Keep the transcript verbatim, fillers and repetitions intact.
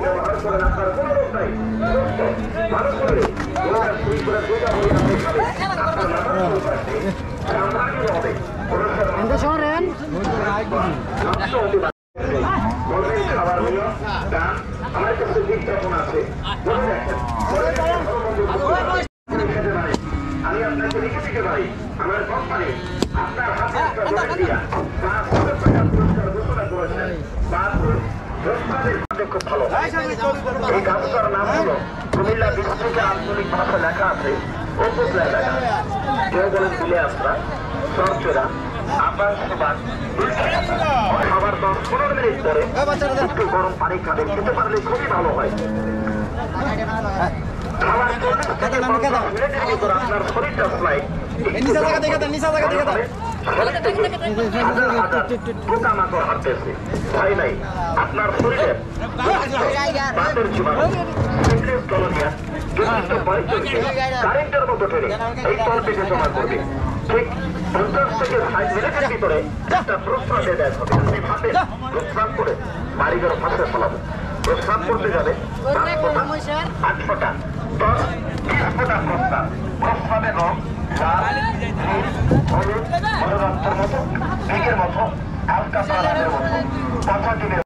ব্যবহার করেন আপনার কোনো রোগ নাই ভালো করে গোলাটা শুরু করে দুটা হয়ে আপনি খাবেন আপনার মাথার চুল কাটবে সামনে হবে বলবেন খাবার হলো দাম আমার কাছে বিজ্ঞাপন আছে আমি আপনাকে লিখে দিতে পারি আমার কোম্পানি আপনার হাতে একটা বলে দিয়া পাঁচ হাজার টাকা পুরস্কার ঘোষণা করেছেন পাঁচ খুব ভালো এই গাছটার নাম হলো কুমিল্লা ডিস্ট্রিক্টের আঞ্চলিক ভাষা লেখা আছে উপজেলা এলাকা কেউ বলেন দিলে আপনারা সরচেরা আবাস সবার খাবার দশ পনেরো মিনিট পরে একটু গরম পানি খাবেন খেতে পারলে খুবই ভালো হয় খাবার চল্লিশ থেকে পঞ্চাশ মিনিটের ভিতর আপনার শরীরটা ফ্লাইট হাজার হাজার পোকামাকড় হাঁটতেছে ভয় নাই আপনার শরীরের বাতের জীবাণু যথেষ্ট ভয় চলছে কারেন্টের মতো টেনে এই তল পেটে জমা করবে ঠিক পঞ্চাশ থেকে ষাট মিনিটের ভিতরে একটা প্রস্রাব দেয় হবে আপনি ভাবেন প্রস্রাব করে বাড়িঘর ফাঁসে ফেলাবো প্রস্রাব করতে যাবে আট ফোটা দশ বিশ ফোটা প্রস্রাব প্রস্রাবের রং লাল হলুদ মতো মেঘের মতো হালকা পালাদের মতো